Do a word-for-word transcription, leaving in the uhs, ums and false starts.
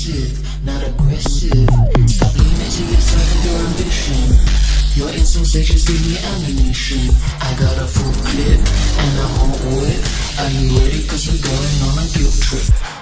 passive, not aggressive. Stop leaning to your side of your ambition. Your insults, they just give me ammunition. I got a full clip and a whole whip. Are you ready? Cause we're going on a guilt trip.